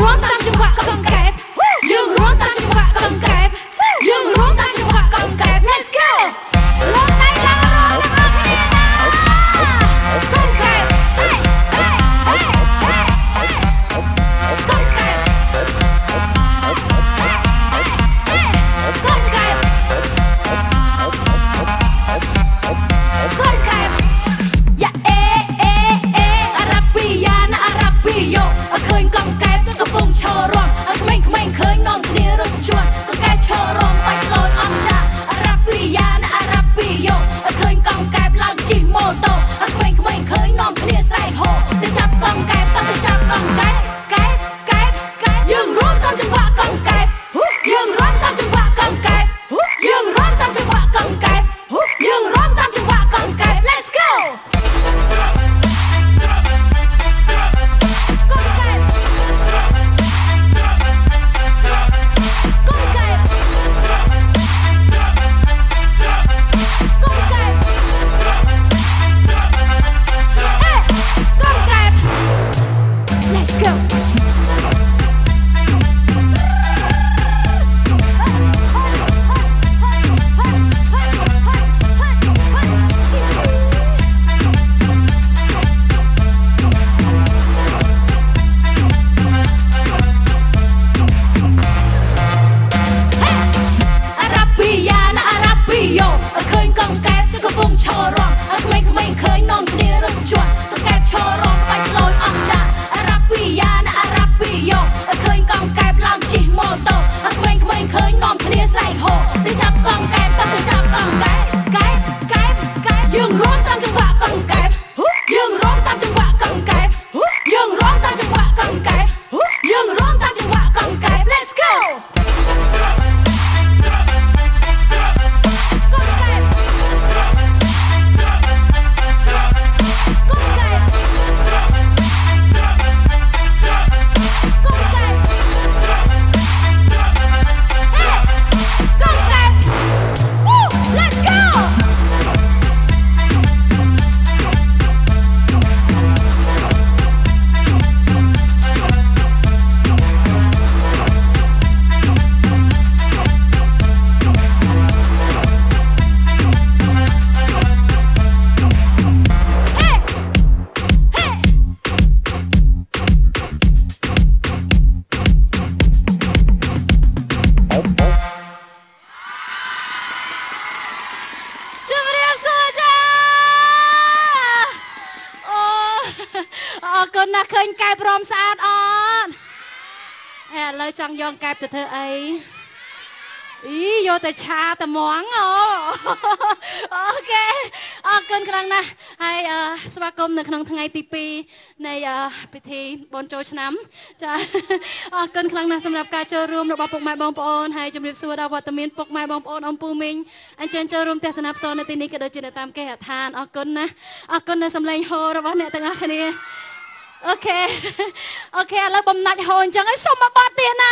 คนน่ะเคยกายพร้อมสะอาดอ่อนเลยจังยองกายจะเธอไอโยแต่ชาแต่หมองโอเคเกินครั้งนะให้สวัสดีในครั้งทั้งไงตีปีในพิธีบนโจชน้ำจะเกินครั้งนะสำหรับการเจอรวมระบบปกไม้บองปอนให้จำเรียบสัวดาววัตมินปกไม้บองปอนอมปูมิงอันเชิญเจอรวมแต่สนับตอนในตีนี้ก็โดยจินตามแก่ทานเกินนะเกินในสำเร็จโฮระบบเนี่ยตั้งแต่นี้โอเคแล้วบำนัดโฮจังให้สมบัตินะ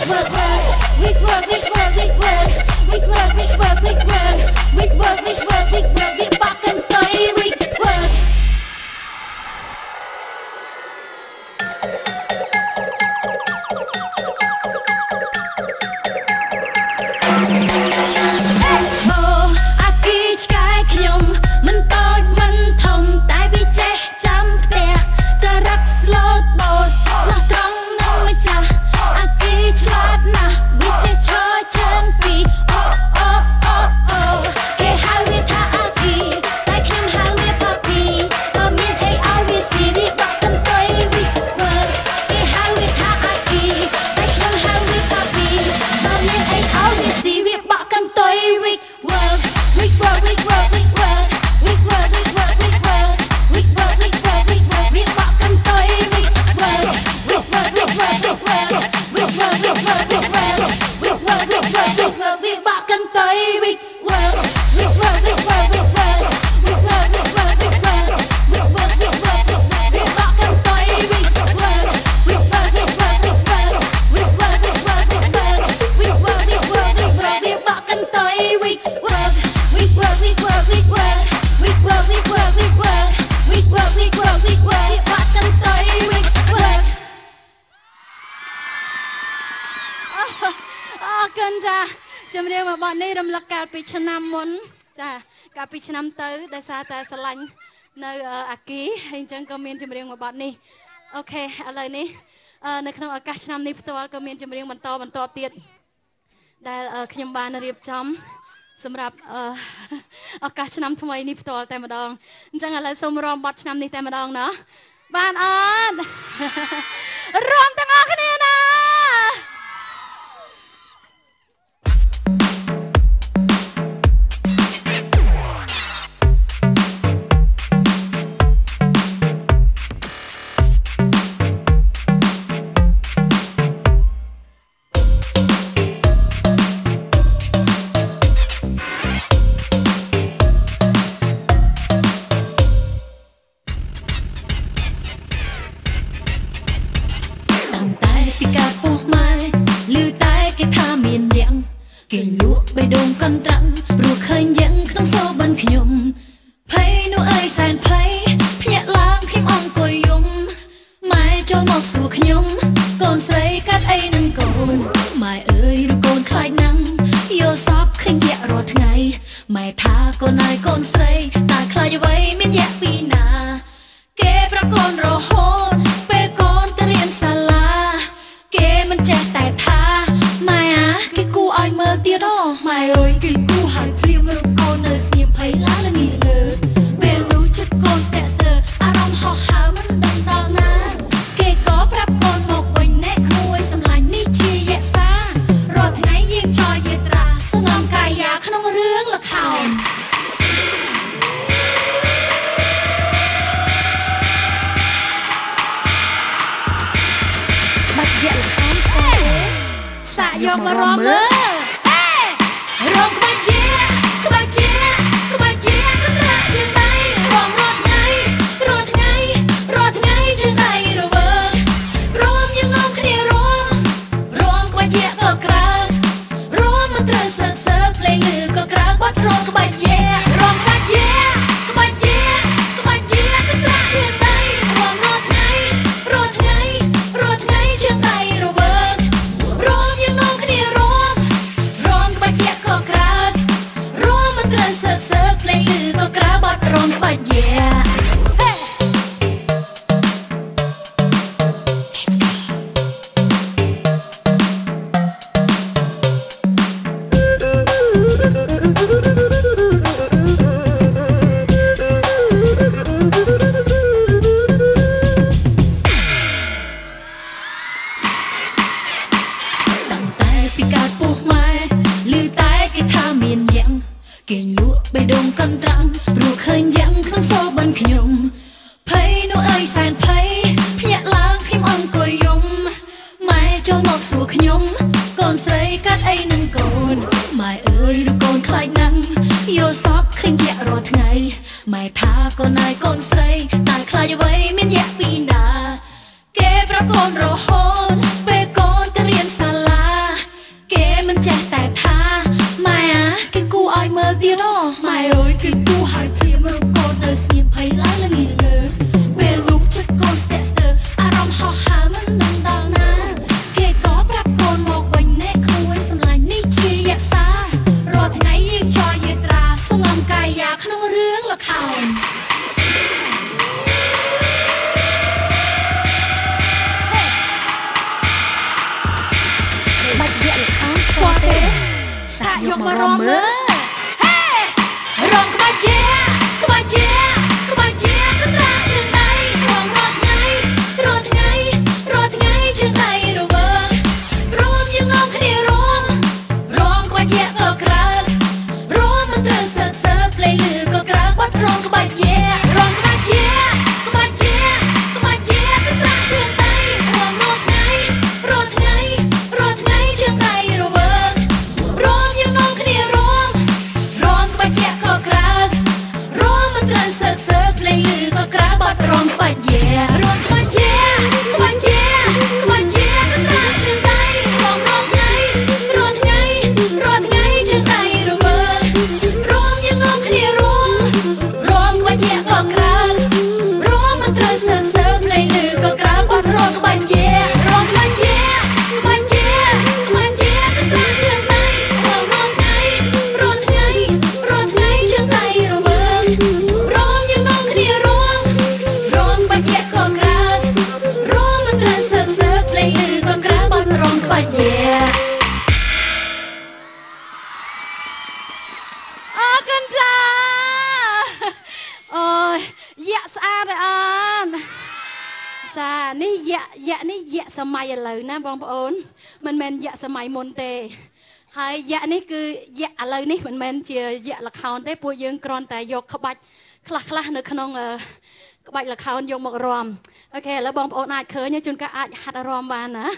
We work. កិនចាជំរាបមកបទនេះរំលឹកកាលពីឆ្នាំមុនចាកាលពីឆ្នាំទៅដោយសារតែស្រឡាញ់នៅអាគីហើយអញ្ចឹងក៏មានចម្រៀងមួយបទនេះអូខេឥឡូវនេះនៅក្នុងឱកាសឆ្នាំនេះផ្ទាល់ក៏មានចម្រៀងបន្តទៀតដែលខ្ញុំបានរៀបចំសម្រាប់ឱកាសឆ្នាំថ្មីនេះផ្ទាល់តែម្ដងអញ្ចឹងឥឡូវសូមរាំបទឆ្នាំនេះតែម្ដងណាបានអត់រាំទាំងអស់គ្នាណាគេលក់បេះដូងកន្ត្រាំងព្រោះឃើញយ៉ាងក្នុងសោបិនខ្ញុំភ័យនោះអើយសែនភ័យភ្ញាក់ឡើងខ្ញុំអង្គុយយំម៉ែចូលមកសួរខ្ញុំកូនស្រីកាត់អីនឹងកូនម៉ែអើយឬកូនខ្លាចណាស់យកសពឃើញយ៉ាក់រាល់ថ្ងៃម៉ែថាកូនហើយកូនស្រីតែខ្លាចអ្វីមានយ៉ាក់ពីណាគេប្រកូនរហូតពេលកូនទៅរៀនសាលាគេមិនចេះតែថាម៉ែគេគូឲ្យមើលទៀតម៉ែអើយគេគូឲ្យព្រាមរូបកូននៅស្ងៀមភ័យឡើងល្ងីល្ងើពេលនោះចិត្តកូនស្ទាក់ស្ទើរអារម្មណ៍ហោះហើរមិនដឹងដល់ណាគេក៏ប្រាប់កូនមកវិញណែក្មួយសម្លាញ់នេះជាយៈសាររាល់ថ្ងៃយើងចោយយេត្រាសំងំកាយាក្នុងរឿងល្ខោនបាត់យៈល្ខោនស្គាល់ទេសាក់យកមករំមើលរំក្បាច់ជាក្បាច់ជាក្បាច់ជាកម្រាស់ជាដៃរំរាល់ថ្ងៃរាល់ថ្ងៃរាល់ថ្ងៃជាដៃរវើរំយើងងំគ្នារំក្បាច់ជាក៏ក្រើរំមិនត្រូវសើភ្លេងឮក៏ក្រើបាត់រំក្បាច់ជារំក្បាច់ជាក្បាច់ជាក្បាច់ជាកម្រាស់ជាដៃរំរាល់ថ្ងៃរាល់ថ្ងៃរាល់ថ្ងៃជាដៃរវើរំយើងងំគ្នារំក្បាច់ជាក៏ក្រើរំមិនត្រូវសើភ្លេងឮក៏ក្រើបាត់រំក្បាច់ជាគេលក់បេះដូងកន្ត្រាំងព្រោះឃើញយ៉ាងក្នុងសោបិនខ្ញុំភ័យនោះអើយសែនភ័យភ្ញាក់ឡើងខ្ញុំអង្គុយយំម៉ែចូលមកសួរខ្ញុំកូនស្រីកាត់អីនឹងកូនម៉ែអើយឬកូនខ្លាចណាស់យកសពឃើញយ៉ាក់រាល់ថ្ងៃម៉ែថាកូនហើយកូនស្រីតែខ្លាចអ្វីមានយ៉ាក់ពីណាគេប្រកូនរហូតពេលកូនទៅរៀនសាលាគេមិនចេះតែថាម៉ែគេគូឲ្យមើលទៀតម៉ែអើយគេគូឲ្យព្រាមរូបកូននៅស្ងៀមភ័យឡើងល្ងីល្ងើពេលនោះចិត្តកូនស្ទាក់ស្ទើរអារម្មណ៍ហោះហើរមិនដឹងដល់ណាគេក៏ប្រាប់កូនមកវិញណែក្មួយសម្លាញ់នេះជាយៈសាររាល់ថ្ងៃយើងចោយយេត្រាសំងំកាយាក្នុងរឿងល្ខោនបាច់យៈល្ខោនស្គាល់ទេសាក់យកមករំមើលរំក្បាច់ជាក្បាច់ជាក្បាច់ជាកម្រាស់ជាដៃរំរាល់ថ្ងៃរាល់ថ្ងៃរាល់ថ្ងៃជាដៃរវើរំយើងងំគ្នារំក្បាច់ជាក៏ក្រើរំមិនត្រូវសើភ្លេងឮក៏ក្រើបាត់រំក្បាច់ជារំក្បាច់ជាក្បាច់ជាក្បាច់ជាកម្រាស់ជាដៃរំរាល់ថ្ងៃរាល់ថ្ងៃរាល់ថ្ងៃជាដៃរវើរំយើងងំគ្នារំនេះយៈនេះយៈសម័យឥឡូវណាបងប្អូនមិនមែនយៈសម័យមុនទេហើយយៈនេះគឺយៈឥឡូវនេះមិនមែនជាយៈល្ខោនទេពួកយើងគ្រាន់តែយកក្បាច់ខ្លះនៅក្នុងក្បាច់ល្ខោនយកមករំអូខេឥឡូវបងប្អូនអាចឃើញជួនកាលអាចហាត់រំបានណា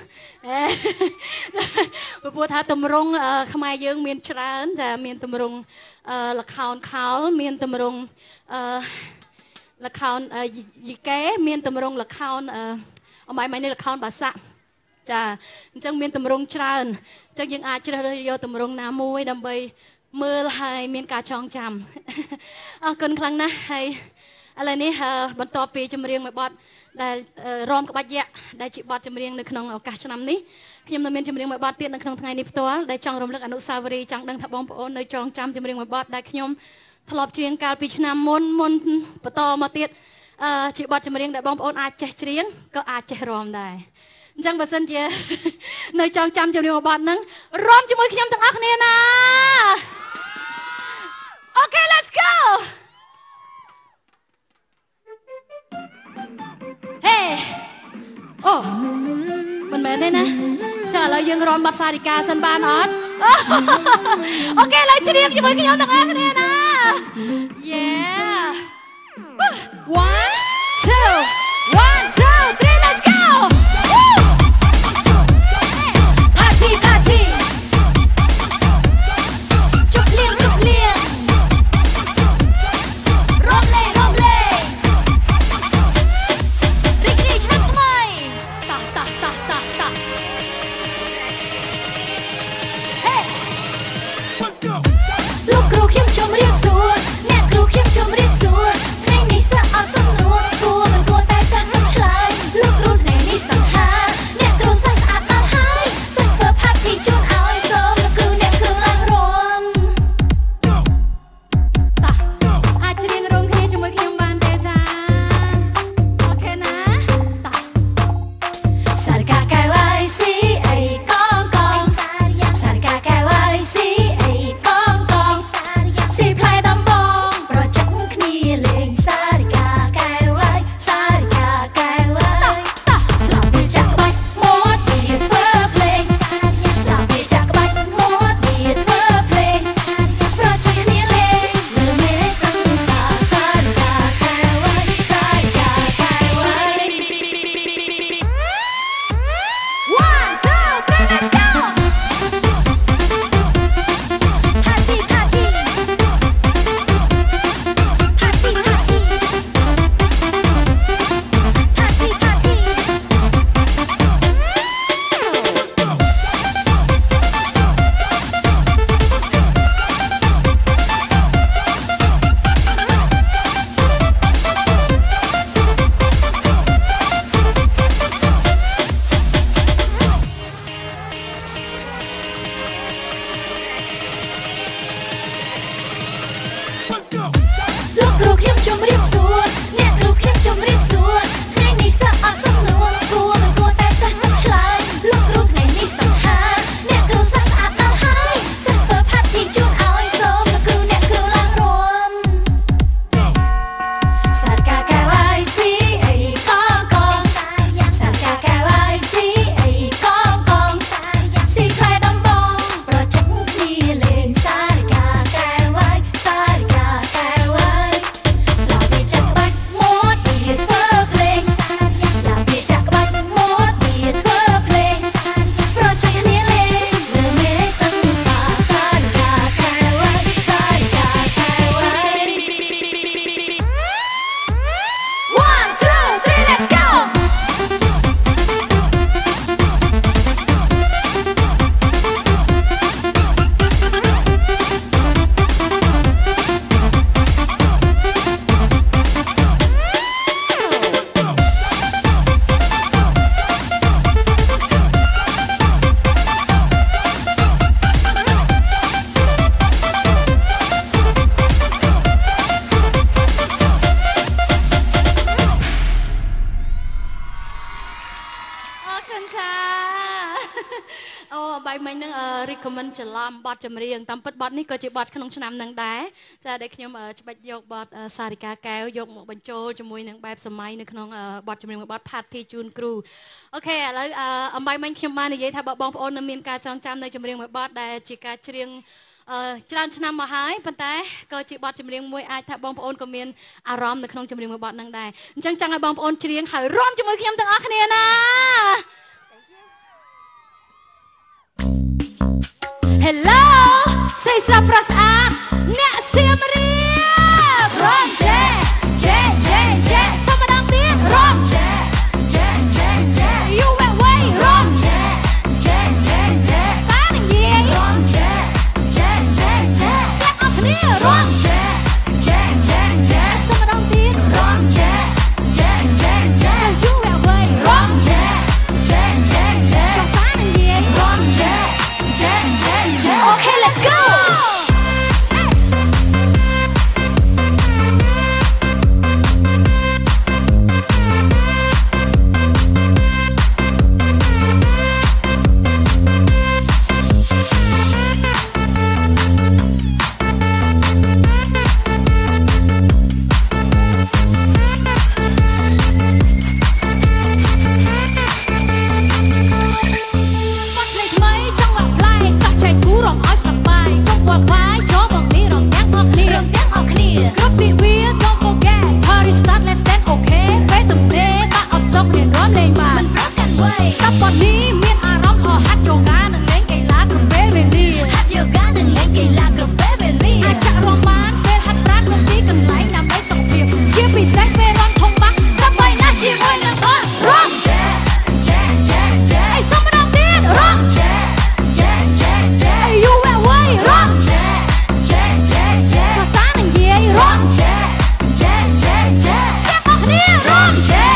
ព្រោះថាតម្រង់ខ្មែរយើងមានច្រើនចាមានតម្រង់ល្ខោនខោលមានតម្រង់ល្ខោនយីកេមានតម្រង់ល្ខោនអមៃនេះល្ខោនបាសាក់ចាអញ្ចឹងមានតម្រង់ច្រើនអញ្ចឹងយើងអាចជ្រើសរើសយកតម្រង់ណាមួយដើម្បីមើលហើយមានការចងចាំអរគុណខ្លាំងណាស់ហើយឥឡូវនេះបន្ទាប់ពីចម្រៀងមួយបទដែលរំក្បាច់យៈដែលជាបទចម្រៀងនៅក្នុងឱកាសឆ្នាំនេះខ្ញុំនៅមានចម្រៀងមួយបទទៀតនៅក្នុងថ្ងៃនេះផ្ទាល់ដែលចង់រំលឹកអនុស្សាវរីយ៍ចង់ដឹងថាបងប្អូននៅចងចាំចម្រៀងមួយបទដែលខ្ញុំធ្លាប់ច្រៀងកាលពីឆ្នាំមុនបន្តមកទៀតជាបទចម្រៀងដែលបងប្អូនអាចចេះច្រៀងក៏អាចចេះរាំដែរអញ្ចឹងបើសិនជានៅចងចាំចម្រៀងមួយបទហ្នឹងរាំជាមួយខ្ញុំទាំងអស់គ្នាណាអូខេ let's go Hey អូមិនមែនទេណាចាឥឡូវយើងរាំបទសារិកាសិនបានអត់អូខេឡើយច្រៀងជាមួយខ្ញុំទាំងអស់គ្នាណា Yeah 1 2 1 2 3 let's go Party party ជប់លៀងរំលេរីករាយឆ្នាំថ្មីតោះលោកគ្រូខ្ញុំជម្រាបសួរអ្នកគ្រូខ្ញុំជម្រាបសួរថ្ងៃនេះសាក់អត់សំនួ recommend ច្រឡំបទចម្រៀងតាមពិតបទនេះក៏ជាបទក្នុងឆ្នាំនឹងដែរចាដែលខ្ញុំច្បាច់យកបទសារិកាកែវយកមកបញ្ចូលជាមួយនឹងបែបសម័យនៅក្នុងបទចម្រៀងមួយបទ Party ជូនគ្រូអូខេឥឡូវអំបីមិញខ្ញុំបាននិយាយថាបងប្អូននៅមានការចងចាំនៅចម្រៀងមួយបទដែលជាការច្រៀងច្រើនឆ្នាំមកហើយប៉ុន្តែក៏ជាបទចម្រៀងមួយអាចថាបងប្អូនក៏មានអារម្មណ៍នៅក្នុងចម្រៀងមួយបទហ្នឹងដែរអញ្ចឹងចង់ឲ្យបងប្អូនច្រៀងហើយរួមជាមួយខ្ញុំទាំងអស់គ្នាណា Hello សេស្រាប់ប្រស្អាតអ្នកសៀមរាបរំជែសុំម្ដងទៀតរំជែ You went way រំជែបាននិយាយរំជែអ្នកអរគ្នារំជែសុំម្ដងទៀតរំជែ You went way រំជែចង់បាននិយាយរំជែ Okay, let's go! Stop on me មានអារម្មណ៍ហាត់យូហ្គានិងលេងកីឡាគ្រប់ពេលវេលាហាត់យូហ្គានិងលេងកីឡាគ្រប់ពេលវេលាអាចចាក់រំបានពេលហាត់ប្រាណក្នុងទីកន្លែងដើម្បីសុខភាពជាពិសេសពេលរំធំបាក់ស្បីណាស់ជាមួយនឹងអត់រំជែអីសុំម្ដងទៀតរំជែ You went way រំជែចុះតានឹងនិយាយរំជែទាំងអស់គ្នារំជែ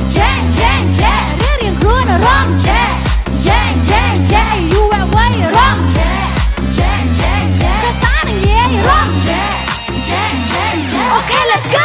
រៀងខ្លួនរំជែ You went way រំជែចុះតានឹងនិយាយរំជែ Okay let's go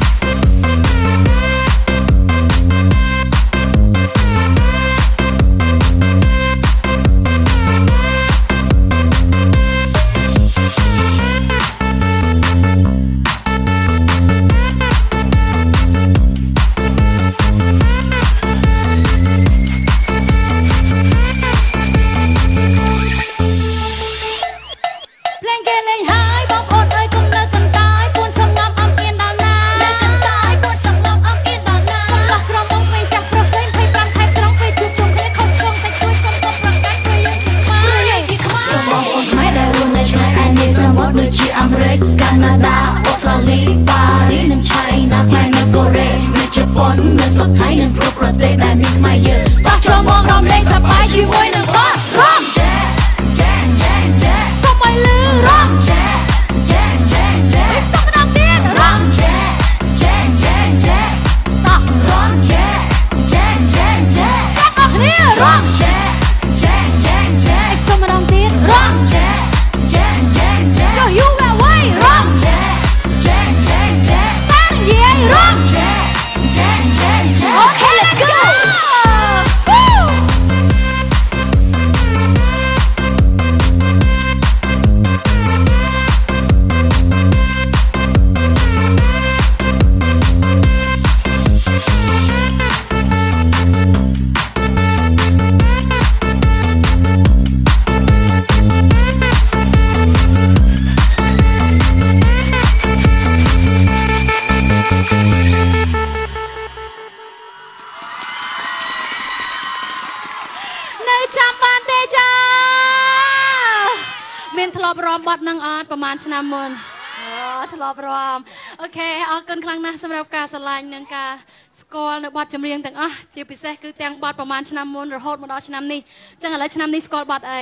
ឆ្នាំមុនធ្លាប់រំអូខេអរគុណខ្លាំងណាស់សម្រាប់ការស្រឡាញ់និងការស្គាល់នៅបទចម្រៀងទាំងអស់ជាពិសេសគឺទាំងបទប្រហែលឆ្នាំមុនរហូតមកដល់ឆ្នាំនេះអញ្ចឹងឥឡូវឆ្នាំនេះស្គាល់បទអី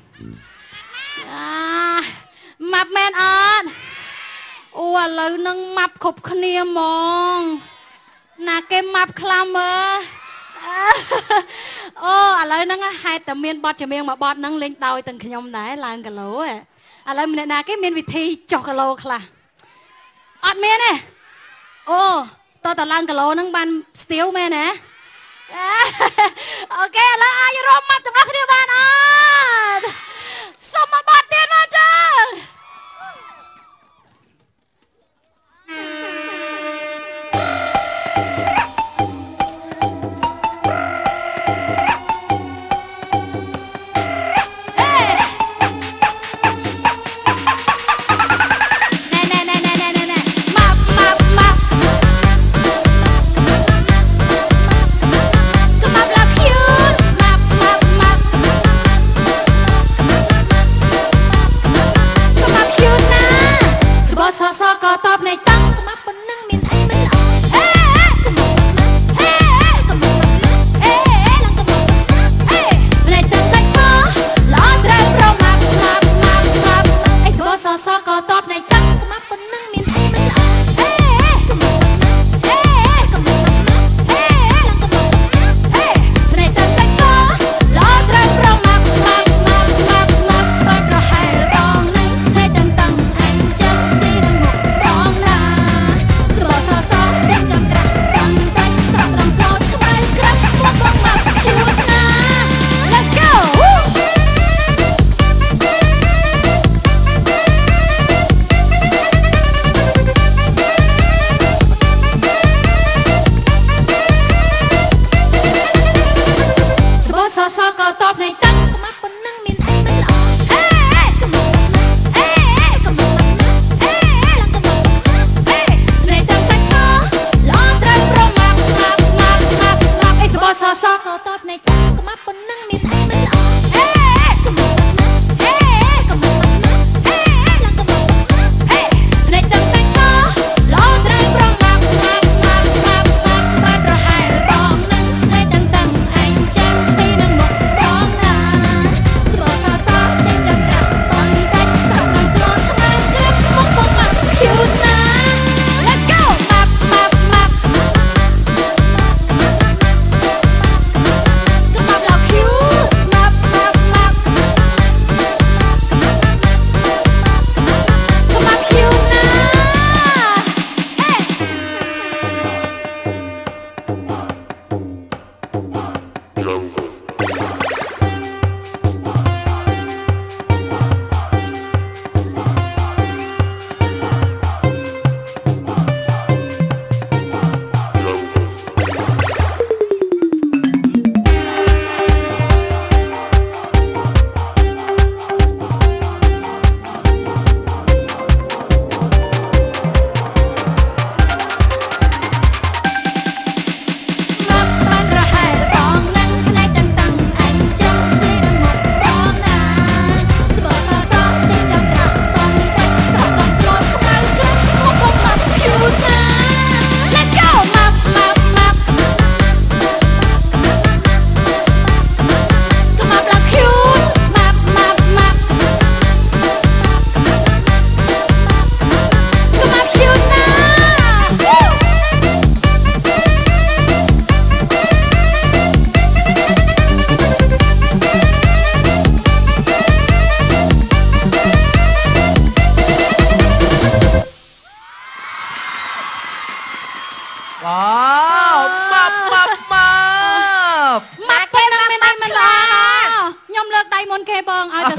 ម៉ាប់មែនអត់អូឥឡូវនឹងម៉ាប់គ្រប់គ្នាហ្មងណាគេម៉ាប់ខ្លាំងមើលអូឥឡូវហ្នឹងហេតុតែមានបទចម្រៀងមួយបទហ្នឹងលេងដោយទាំងខ្ញុំដែរឡើងគីឡូឥឡូវម្នាក់ណាគេមានវិធីចុះគីឡូខ្លះអត់មានទេអូតើតឡើងគីឡូហ្នឹងបានស្ទៀវមែនណា អូខេឥឡូវអាចរំមាត់ទាំងអស់គ្នាបានអត់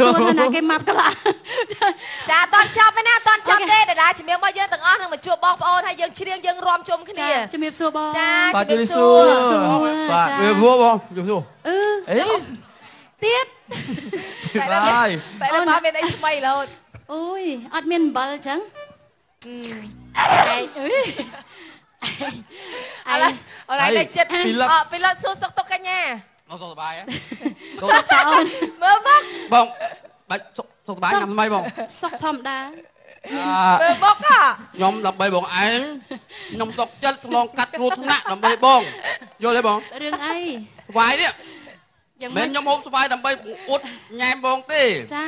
សួរថាណាគេម៉ាប់ក្លាចាអត់ចប់ទេណាអត់ចប់ទេតារាជំរាបរបស់យើងទាំងអស់នឹងមកជួបបងប្អូនហើយយើងច្រៀងយើងរាំជុំគ្នាជំរាបសួរបងចាជំរាបសួរបាទជំរាបសួរបងជំរាបសួរអេទៀតហើយតែលើមកមានអីថ្មីរហូតអូយអត់មានអំបិលអញ្ចឹងឥឡូវអនឡាញតែចិត្តពីលឹកសួរសុខទុក្ខកញ្ញាសុខសប្បាយហ៎សុខតើអូនមើលមកបងបាច់សុខសប្បាយណាស់ថ្មីបងសុខធម្មតាមើលមកខ្ញុំដើម្បីបងឯងខ្ញុំសុខចិត្តឆ្លងកាត់គ្រោះថ្នាក់ដើម្បីបងយល់ទេបងរឿងអីស្បាយនេះមិនខ្ញុំហូបស្បាយដើម្បីអួតញ៉ែមបងទេចា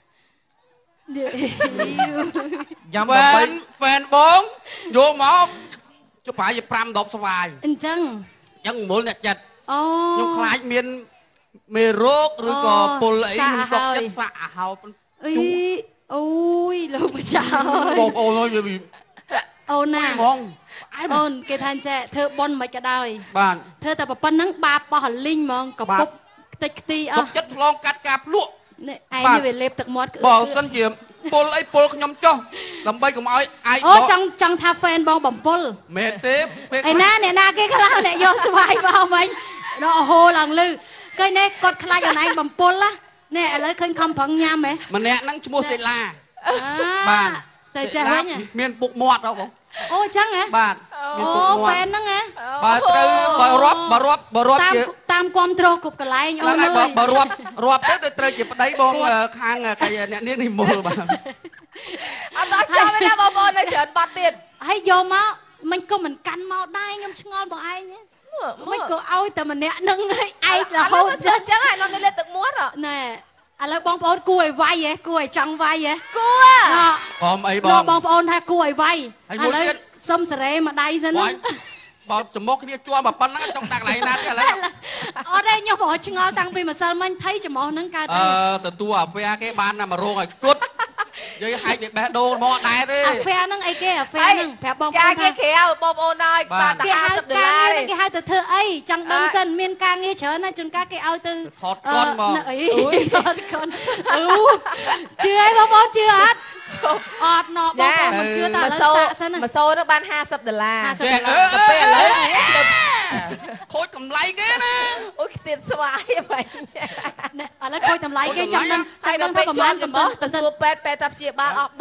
ញ៉ាំដើម្បីហ្វេនបងយកមកចុះប្រហែលជា5 10ស្វាយអញ្ចឹងមូលអ្នកចិត្តអូខ្ញុំខ្លាចមានមេរោគឬក៏ពុលអីខ្ញុំសុកចិត្តសាក់ហោអីអូយលោកម្ចាស់បងប្អូនវាអូនណាបងអូនគេថាចេះធ្វើប៉ុនមិនក៏ដោយបាទធ្វើតែប៉ុណ្ណឹងបាបបោះលីងហ្មងកពុកខ្ទេចខ្ទីអស់ចិត្តឆ្លងកាត់ការភ្លក់នេះឯងវាលេបទឹកមាត់បើសិនជាពុលអីពុលខ្ញុំចុះដើម្បីកុំឲ្យឯងអូចង់ថាហ្វេនបងបំពុលមែនទេឯណាអ្នកណាគេខ្លះអ្នកយកស្វាយមកមិញរកហូរឡើងលឺឃើញនេះគាត់ខ្លាចអូនឯងបំពុលណាឥឡូវឃើញខំប្រឹងញ៉ាំហ៎ម្នាក់ហ្នឹងឈ្មោះសេឡាបាទទៅចេះវិញមានពុកមាត់ហ៎បងអូអញ្ចឹងហ៎បាទអូហ្វេនហ្នឹងហ៎បើត្រូវបើរាប់ជាតាមគ្រប់គ្រងគ្រប់កន្លែងអូនអើយបើរាប់ទៅត្រូវជាប្តីបងខាងកៃអ្នកនាងនេះមុលបាទអត់ចាំទេណាបងប្អូននៅច្រើនបាត់ទៀតហើយយកមកមិនក៏មិនកាន់មកដែរខ្ញុំឆ្ងល់បងឯងមិនក៏ឲ្យតែម្នាក់នឹងឯងរហូតអញ្ចឹងហើយនៅលើទឹកមាត់ណែឥឡូវបងប្អូនគួរឲ្យវាយហ៎គួរឲ្យចង់វាយហ៎គួរកុំអីបងប្អូនថាគួរឲ្យវាយឥឡូវសុំសេរីមួយដៃសិនណាបើចំមុខគ្នាជួមប៉ុណ្ណឹងចង់ដាក់កន្លែងណាទៀតឥឡូវអត់ទេខ្ញុំរកឆ្ងល់តាំងពីម្សិលមិញថៃចំោះហ្នឹងកើតទទួលអាហ្វែគេបានណាមករងឲ្យគត់និយាយហែកបេះដូងមកដែរទេអាហ្វែហ្នឹងអីគេអាហ្វែហ្នឹងប្រាប់បងប្អូនគេក្រៅបងប្អូនហើយបានតែ50ដុល្លារគេហៅទៅធ្វើអីចង់ដឹងសិនមានការងារច្រើនណាជួនកាលគេឲ្យទៅថតកុនមកអីថតកុនជឿហើយបងប្អូនជឿអត់អត់ណបងប្អូនមិនជឿតែឥឡូវសាក់សិនមួយសូទៅបាន50ដុល្លារទៅពេលឥឡូវខូចកម្លៃគេណាអូយខ្ទៀតស្វាយហ្មងឥឡូវខូចតម្លៃគេចង់ដឹងថាប្រហែលកំប៉ុងទៅសួរពេទ្យតាព្យាបាលអស់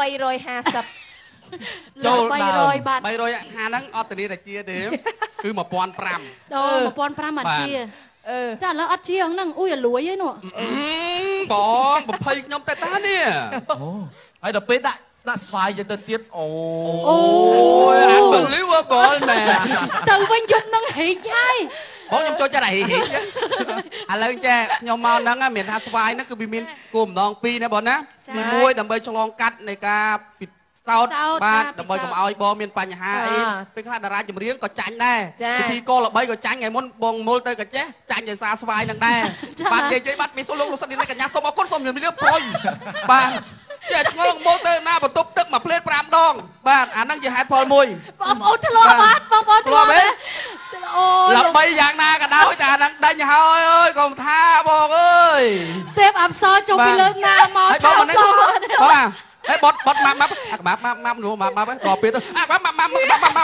350 ចូល300បាត់350ហ្នឹងអត់ធានាតាជាទេគឺ1500 អូ1500អាជាចាឥឡូវអត់ជាហ្នឹងអ៊ុយអាលួយឯនោះបង20ខ្ញុំតែតានេះអូហើយដល់ពេលដាក់ស្វាយទៅទៀតអូយអានបងលីវបងណែទៅវិញយប់ហ្នឹងហិចហើយបងខ្ញុំចូលចិត្តតែហិចឥឡូវចេះខ្ញុំមកហ្នឹងមានថាស្វាយហ្នឹងគឺវាមានគោលម្ដង2ណាបងណាទី1ដើម្បីឆ្លងកាត់នៃការពិសោធន៍បាទដើម្បីកុំឲ្យបងមានបញ្ហាអីពេលខ្លះតារាចម្រៀងក៏ចាញ់ដែរពិធីកលល្បីក៏ចាញ់ថ្ងៃមុនបងមុលទៅក៏ចេះចាញ់ដោយសារស្វាយហ្នឹងដែរបាទនិយាយបាត់មានទូលោកលោកសិននេះកញ្ញាសូមអរគុណសូមជំរាបលាប្រុយបាទចេះឆ្ងល់មកទៅណាបន្ទប់ទឹកមួយផ្លេត5ដងបាទអាហ្នឹងជាហេតុផលមួយបងប្អូនធ្លាប់អត់បងប្អូនធ្លាប់ទេអូល្បីយ៉ាងណាក៏ដោយតែអាហ្នឹងដេញហើយអើយកុំថាបងអើយទេពអប្សរជុំពីលើណាមកថាអប្សរបាទហើយបត់ម៉ាប់ម៉ាប់នោះម៉ាប់ដល់ពេលទៅម៉ាប់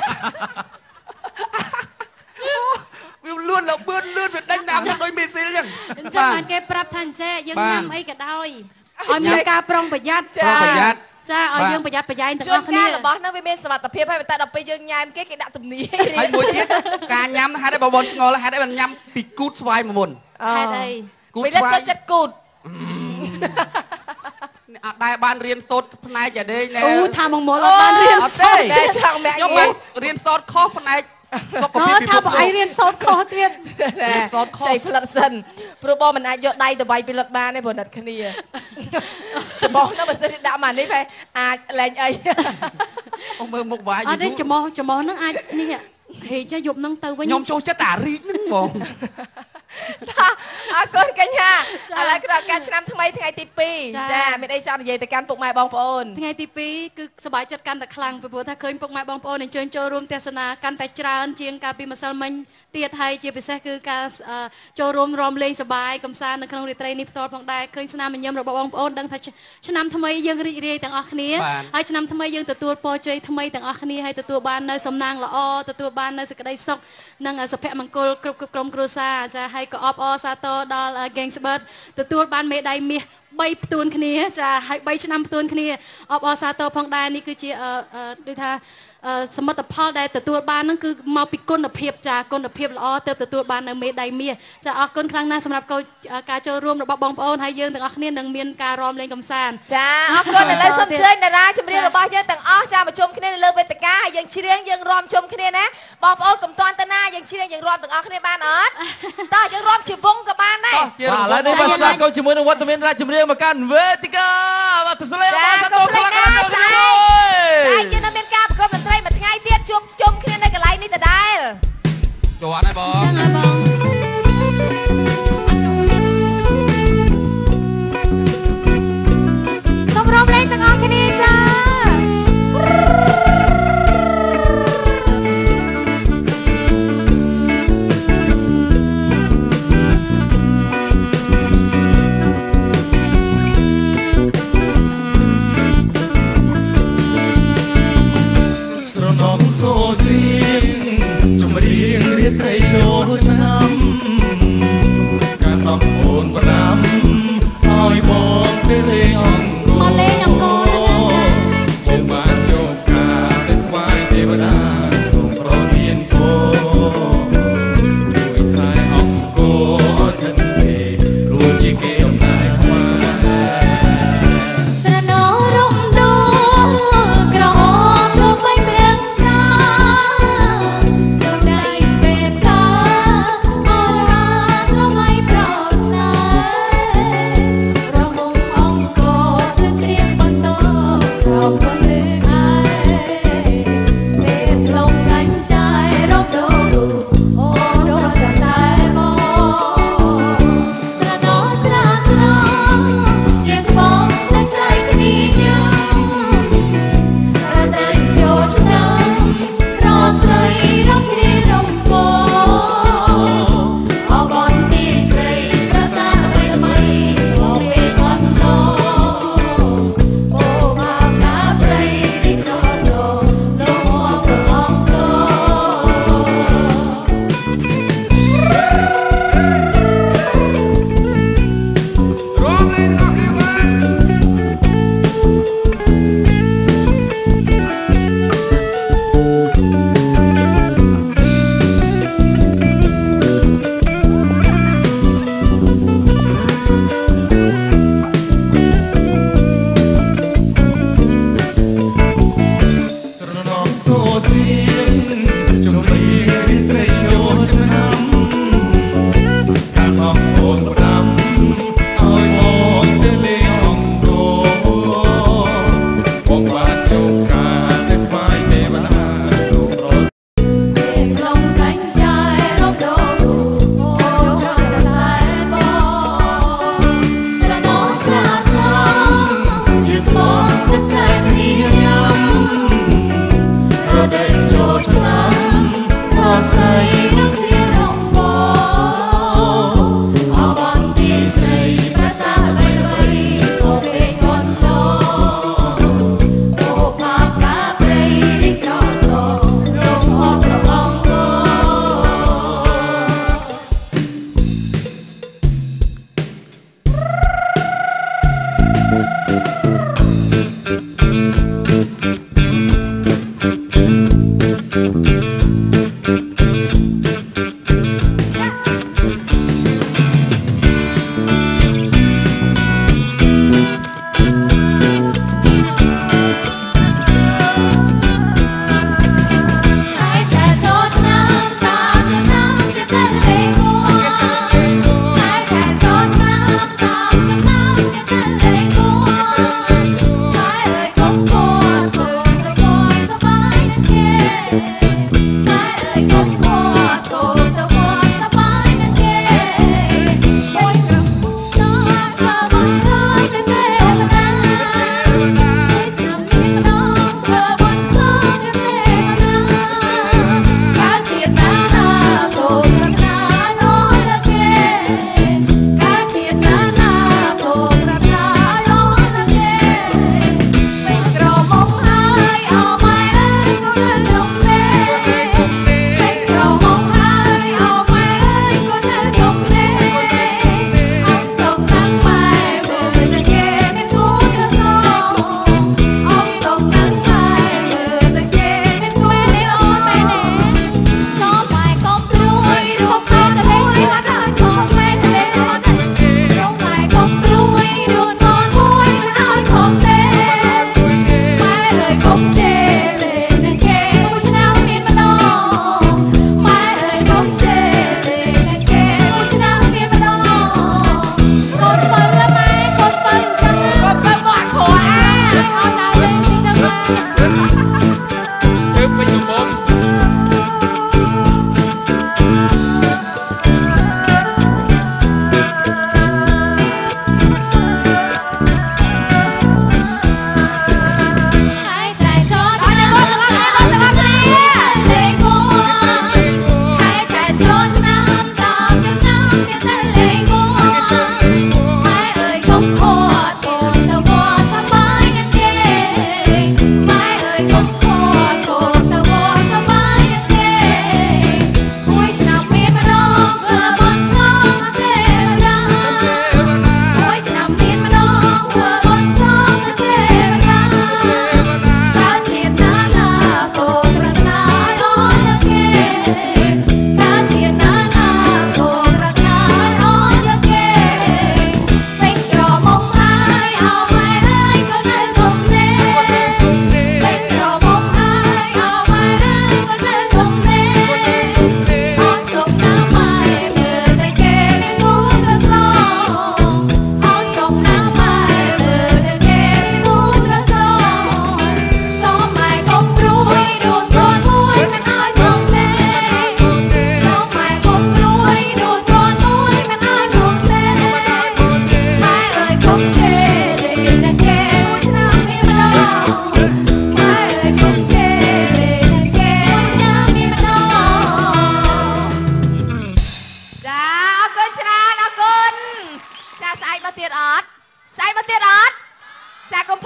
វាលឿនលឿនវាដេញតាមដូចមីស៊ីលចឹងអញ្ចឹងបានគេប្រាប់ថាអញ្ចេះយើងញ៉ាំអីក៏ដោយឲ្យមានការប្រុងប្រយ័ត្នចាឲ្យយើងប្រយ័ត្នប្រយែងទាំងអស់គ្នារបស់ហ្នឹងវាមានសុវត្ថិភាពហើយតែដល់ពេលយើងញ៉ាំគេដាក់ទំនាយហើយមួយទៀតការញ៉ាំហេតុអីបងប្អូនឆ្ងល់ហេតុអីបានញ៉ាំពីគូតស្វាយមុនហេតុអីគូតស្វាយចិត្តគូតអត់ដែរបានរៀនសូត្រផ្នែកយ៉ាងនេះណែអូថាមកមុលអត់បានរៀនសូត្រតែចង់ខ្ញុំបានរៀនសូត្រខុសផ្នែកសុខភាពថាបងឯងរៀនសូត្រខុសទៀតសូត្រខុសផ្លិតសិនព្រោះបងមិនអាចយកដៃទៅវាយពិលិតបានទេព្រោះណិតគ្នាច្បោះនោះបើសិនដាក់មកនេះអាចលែងអីបងមើលមុខវាយអត់ទេច្បោះហ្នឹងអាចនេះហេចយប់ហ្នឹងទៅវិញខ្ញុំចូលចិត្តតែរីកហ្នឹងបងអរគុណកញ្ញាឥឡូវក្រោយការឆ្នាំថ្មីថ្ងៃទី2ចាមានអីចង់និយាយទៅកាន់ពុកម៉ែបងប្អូនថ្ងៃទី2គឺសប្បាយចិត្តកាន់តែខ្លាំងពីព្រោះថាឃើញពុកម៉ែបងប្អូនអញ្ជើញចូលរួមទស្សនាកាន់តែច្រើនជាងកាលពីម្សិលមិញទៀតហើយជាពិសេសគឺការចូលរួមរំលែងសប្បាយកំសាន្តនៅក្នុងរាត្រីនេះផ្ទាល់ផងដែរឃើញស្នាមញញឹមរបស់បងប្អូនដឹងថាឆ្នាំថ្មីយើងរីករាយទាំងអស់គ្នាហើយឆ្នាំថ្មីយើងទទួលពរជ័យថ្មីទាំងអស់គ្នាហើយទទួលបាននៅសំណាងល្អទទួលបាននៅសេចក្តីសុខនិងសុភមង្គលគ្រប់ក្រុមគ្រួសារចាហើយក៏អបអរសាទរដល់ Gang Spurt ទទួលបានមេដាយមាស3ផ្ទួនគ្នាចាហើយ3ឆ្នាំផ្ទួនគ្នាអបអរសាទរផងដែរនេះគឺជាដូចថាសមិទ្ធផលដែលទទួលបានហ្នឹងគឺមកពីគុណភាពចាគុណភាពល្អទើបទទួលបាននៅមេដាយមាសចាអរគុណខ្លាំងណាស់សម្រាប់ការចូលរួមរបស់បងប្អូនហើយយើងទាំងអស់គ្នានឹងមានការរាំលេងកម្សាន្តចាអរគុណឥឡូវសូមអញ្ជើញតារាចម្រៀងរបស់យើងទាំងអស់ចាមកជុំគ្នានៅលើវេទិកាហើយយើងច្រៀងយើងរាំជុំគ្នាណាបងប្អូនកុំតាន់ទៅណាយើងច្រៀងយើងរាំទាំងអស់គ្នាបានអត់តោះយើងរាំជាវងក៏បានដែរឥឡូវនេះបាទស្វាគមន៍ជាមួយនឹងវត្តមានតារាចម្រៀងមកកាន់វេទិកាបាទទស្សលេអបអរសាទរខ្លាំងណាស់ស្អែកយើងនៅមានការប្រគំតន្ត្រីមួយថ្ងៃទៀតជុំគ្នានៅកន្លែងនេះដដែលចូលអត់ហើយបងចឹងហើយបងសូមរាំលេងទាំងអស់គ្នាចាសូសៀងចម្រៀងរាត្រីចូលឆ្នាំការតំអូនប្រាំឲ្យបងទៅលេងអង្គមកលេងអង្គរខ្ញុំបានយកការទៅថ្វាយទេវតាសូមប្រទានពរជួយថែអង្គរឲ្យថិនទេរួចជាគេអំណាចខ្មែរស្រណោរំដោក្រហមចូលពេញព្រះ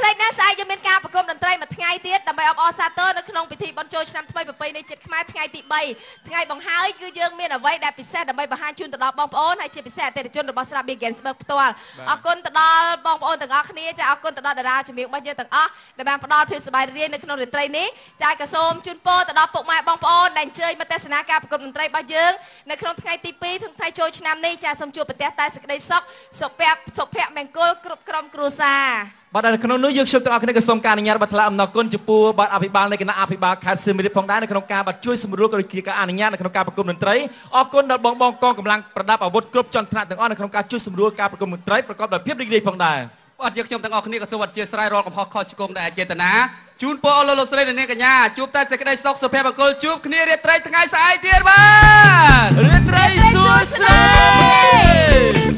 ចណាស្អែកយើងមានការប្រគំតន្ត្រីមួយថ្ងៃទៀតដើម្បីអបអរសាទរនៅក្នុងពិធីបុណ្យចូលឆ្នាំថ្មីប្រពៃណីជាតិខ្មែរថ្ងៃទី3ថ្ងៃបង្ហើយគឺយើងមានអ្វីដែលពិសេសដើម្បីបង្ហាញជូនទៅដល់បងប្អូនហើយជាពិសេសអតិថិជនរបស់ស្រាប់ Big Gensburg ផ្ទាល់អរគុណទៅដល់បងប្អូនទាំងអស់គ្នាចាអរគុណទៅដល់តារាចម្រៀងរបស់យើងទាំងអស់ដែលបានផ្ដល់ភាពសប្បាយរីករាយនៅក្នុងរាត្រីនេះចាក៏សូមជូនពរទៅដល់ពុកម៉ែបងប្អូនដែលអញ្ជើញមកទស្សនាការប្រគំតន្ត្រីរបស់យើងនៅក្នុងថ្ងៃទី2ថ្ងៃចូលឆ្នាំនេះចាសូមជួបប្រទះតែសេចក្តីសុខសុភមង្គលគ្រប់ក្រុមគ្រួសារបាទនៅក្នុងនោះយើងខ្ញុំទាំងអស់គ្នាក៏សូមការអនុញ្ញាតបាទថ្លែងអំណរគុណចំពោះបាទអភិបាលនៃគណៈអភិបាលខេត្តសៀមរាបផងដែរនៅក្នុងការបាទជួយសម្រួលក៏ដូចជាការអនុញ្ញាតនៅក្នុងការប្រគំតន្ត្រីអរគុណដល់បងកងកម្លាំងប្រដាប់អាវុធគ្រប់ជាន់ថ្នាក់ទាំងអស់នៅក្នុងការជួយសម្រួលការប្រគំតន្ត្រីប្រកបដោយភាពរីករាយផងដែរបាទយើងខ្ញុំទាំងអស់គ្នាក៏សូមអធិស្ឋានរាល់កំហុសខុសឆ្គងដែលអចេតនាជូនពរលោកស្រីនិងនាងកញ្ញាជួបតែសេចក្តីសុខសុភមង្គលជួបគ្នារាត្រីថ្ងៃស្អែកទៀតបាទរាត្រីសួស្តី